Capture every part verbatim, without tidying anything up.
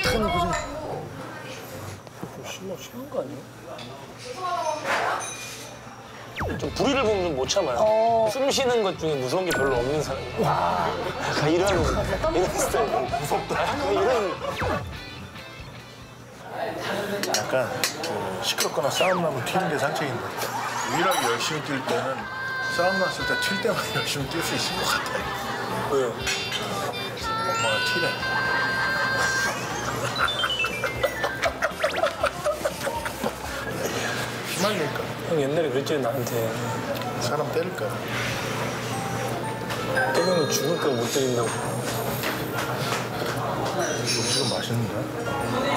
잠깐만 보자. 좀 심하, 심한 거 아니야? 좀 불의를 보면 좀 못 참아요. 어... 숨 쉬는 것 중에 무서운 게 별로 없는 사람이에요. 약간 이런, 이런 스타일. 무섭다. 이런. 약간 그 시끄럽거나 싸움 나면 튀는 게 상책인데 유일하게 열심히 뛸 때는 싸움 났을 때 튈 때만 열심히 뛸 수 있을 것 같아요. 왜요? 엄마가 튀래. 휘말릴까? 형 옛날에 그랬지 나한테. 사람 때릴까? 때리면 죽을까 못 때린다고. 음식은 맛있는데?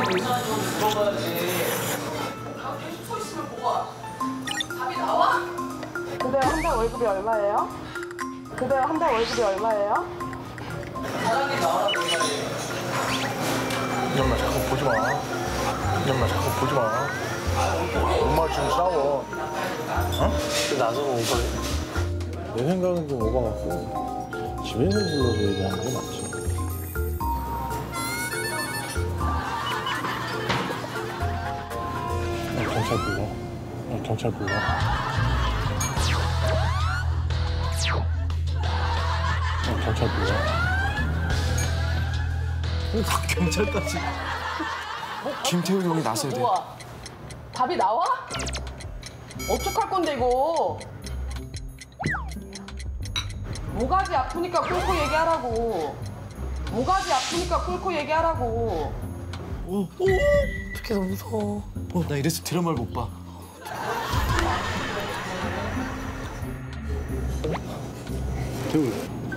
그대요 한 달 월급이 얼마예요? 그대요 한 달 월급이 얼마예요? 엄마 자꾸 보지 마. 엄마 자꾸 보지 마. 엄마 지금 싸워. 어? 나서는 오버해. 내 생각은 좀 오바 같고 집에서 불러서 얘기하는 게 맞지. 야, 경찰 불러. 야, 경찰 불러. 야, 경찰 불러. 경찰까지. 김태훈 형이 나서야 돼. 우와. 답이 나와? 어떡할 건데 이거? 모가지 아프니까 꿇고 얘기하라고. 모가지 아프니까 꿇고 얘기하라고. 오, 오, 어떻게 너무 무서워. 어, 나 이래서 드라마를 못 봐. 태훈.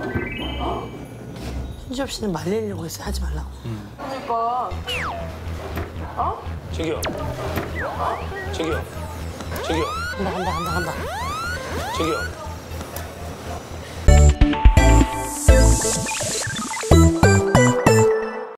현지엽 씨는 말리려고 했어요. 하지 말라고. 응. 그러니까. 어? 저기요. 저기요. 저기요. 간다, 간다, 간다, 간다. 저기요.